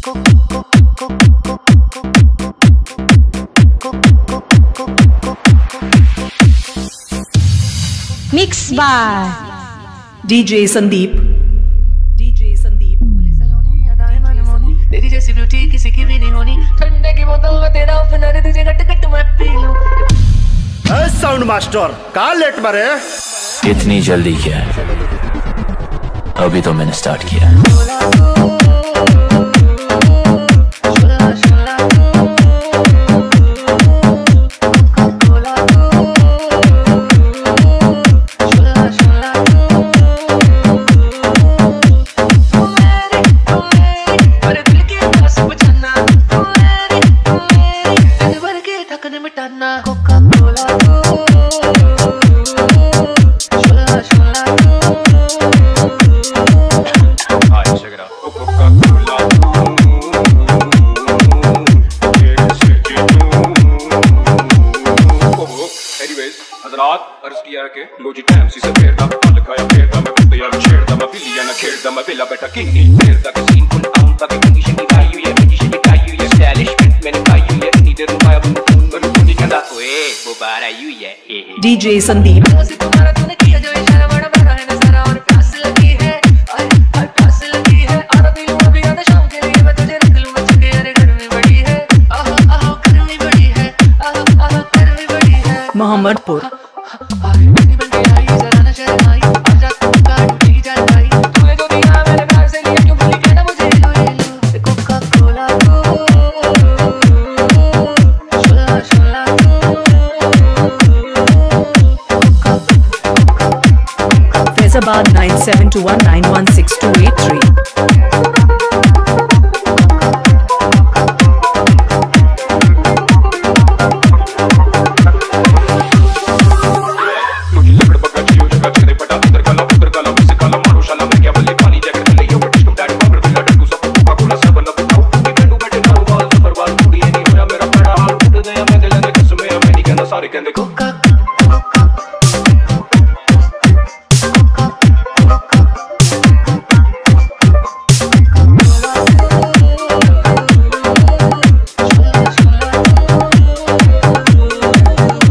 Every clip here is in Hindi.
Mixed by DJ Sandeep. तेरी जैसी ब्यूटी किसी की भी नहीं होनी, ठंडे की बोतल में तेरा ओपनर तुझे गट गट मैं पी लूं। साउंड मास्टर कहाँ लेट मरे? इतनी जल्दी क्या है? अभी तो मैंने स्टार्ट किया। अर्ज किया कि लो जी टाइम सी से फेरदा पल खाया फेरदा मैं कुत्ते यार छेड़दा मैं बिल्लियां ना खेड़दा मैं बेला बैठा किंग नहीं फेरदा कि सीन फुल आउट तक कंडीशन की गाई हुई है कंडीशन की गाई हुई है स्टाइलिशमेंट मैंने पाई हुई है इतनी देर रुपया फोन पर फोन ही कहता ओए वो बाहर आई हुई है DJ Sandeep. तुम्हारा तूने किया जो इशारा बड़ा बड़ा है नजारा और प्यास लगी है आय आय प्यास लगी है और दिल में भी आधा शाम के लिए मैं तुझे रख लूं बच के अरे गर्मी बड़ी है आहा आहा गर्मी बड़ी है आहा आहा गर्मी बड़ी है Mohammadpur. Faizabad 9721916283.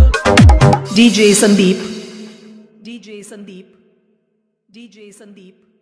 DJ Sandeep. DJ Sandeep. DJ Sandeep.